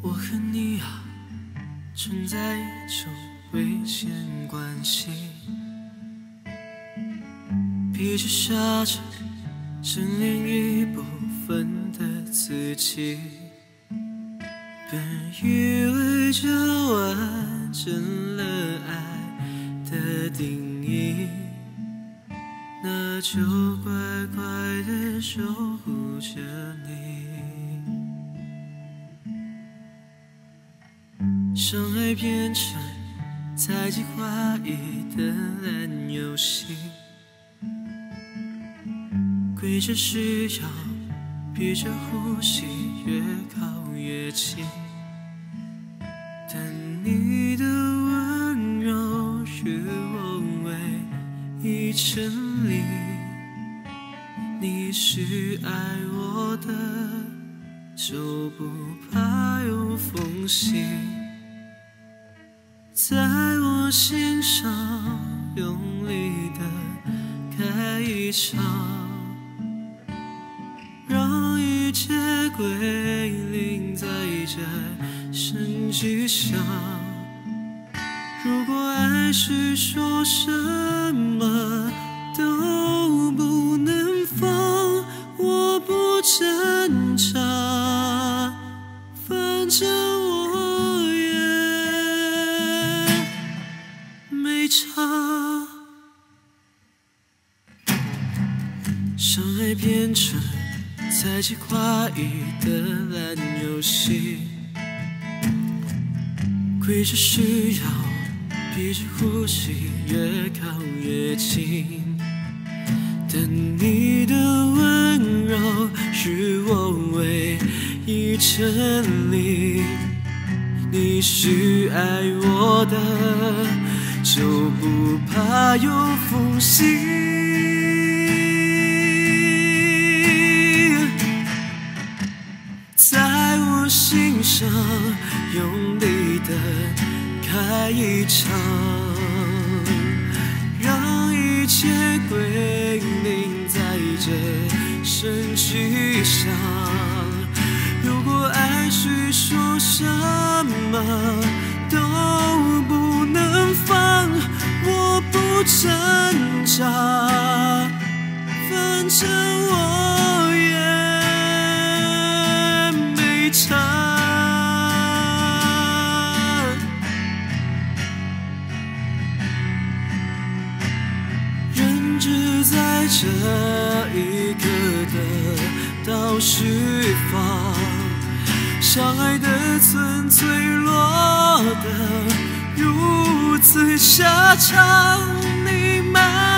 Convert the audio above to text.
我和你啊，存在一种危险关系，彼此杀着剩另一部分的自己。本以为这完整了爱的定义，那就乖乖地守护着你。相爱变成猜忌怀疑的烂游戏，规则是要逼着呼吸越靠越近，但你的温柔是我唯一真理。你是爱我的，就不怕有缝隙，在我心上用力地开一场，让一切归零在这声巨响。如果爱是说什么都不能放，我不挣扎，反正我也没差。相爱变成猜忌怀疑的烂游戏，规则是要逼着呼吸越靠越近，但你的温柔是我唯一真理。你是爱我的，就不怕有缝隙，在我心上用力地开一场，让一切归零在这声巨响。如果爱是说什么都不能放，我不挣扎，反正我也没差。人只在这一刻得到释放，相爱的纯粹落得如此下场，你满